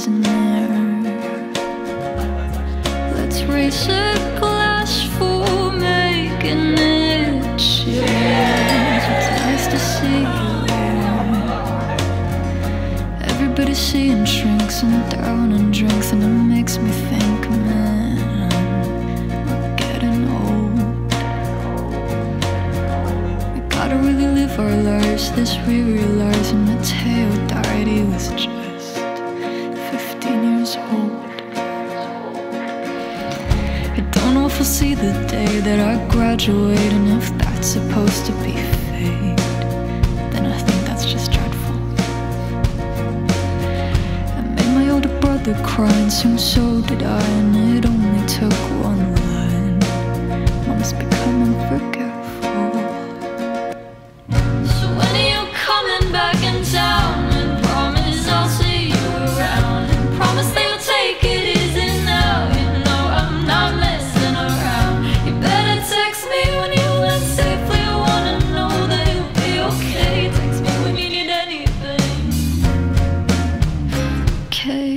isn't there? Let's raise a glass for making it. Cheers, it's nice to see you here. Everybody's seeing shrinks and down and drinks, and it makes me think, man, we're getting old. We gotta really live our lives. This we realize. And Mateo died, he was just 15 years old. I don't know if we'll see the day that I graduate, and if that's supposed to be fate, then I think that's just dreadful. I made my older brother cry, and soon so did I, and it only took one line. Mom's becoming forgetful. So when are you coming back in town? And promise I'll see you around, and promise they will take it easy now. You know I'm not messing around. You better text me when you land safely. I wanna know that you'll be okay. Text me when you need anything. Okay.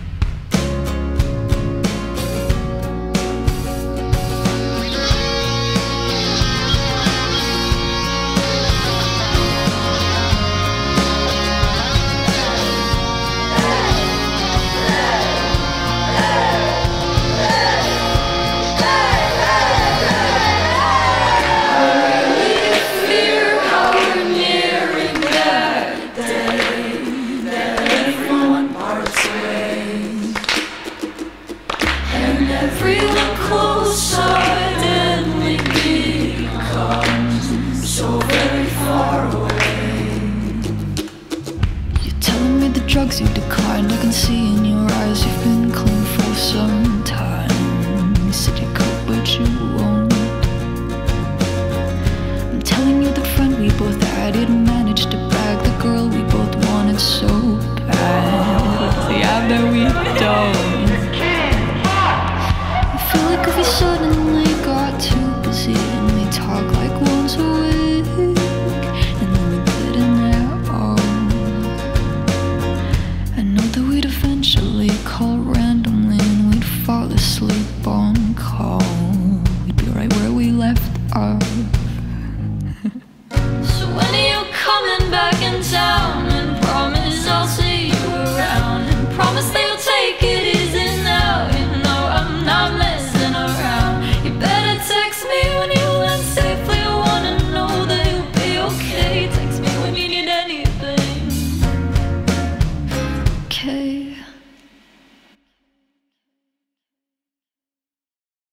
Everyone close suddenly becomes so very far away. You're telling me the drugs you declined. I can see in your eyes you've been clean for some time. You said you could, but you won't. I'm telling you the friend we both had didn't manage to bag the girl we both wanted so bad. What's the app that we don't? Like if we suddenly got too busy and we talk like once a week, and then we didn't at all. I know that we'd eventually call randomly, and we'd fall asleep on call. We'd be right where we left off.